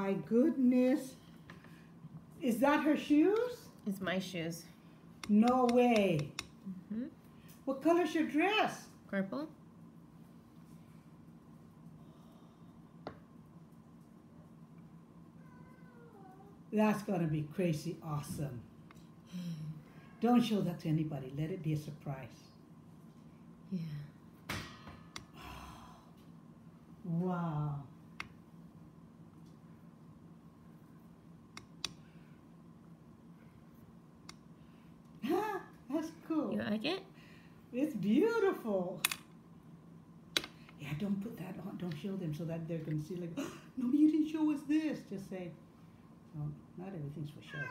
my goodness. Is that her shoes? It's my shoes. No way. Mm-hmm. What color's your dress? Purple. That's gonna be crazy awesome. Don't show that to anybody. Let it be a surprise. Yeah. Wow. That's cool. You like it? It's beautiful. Yeah, don't put that on. Don't show them so that they're gonna see like, oh, no, you didn't show us this. Just say, oh, not everything's for show.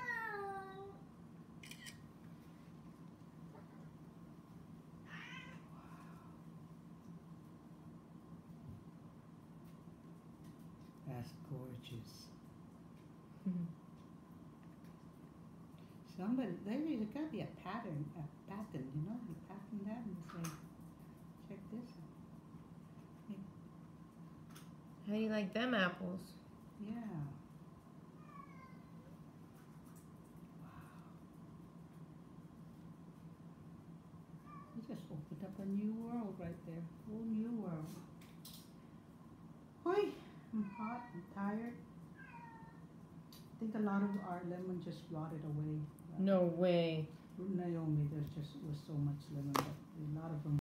That's gorgeous. Mm-hmm. Somebody, there's gotta be a pattern, you know, you pattern that and say, check this out. How do you like them apples? Yeah. Wow. You just opened up a new world right there. Whole new world. Oi, I'm hot, I'm tired. I think a lot of our lemon just rotted away. No way. Naomi, there's just was so much lemon, but a lot of them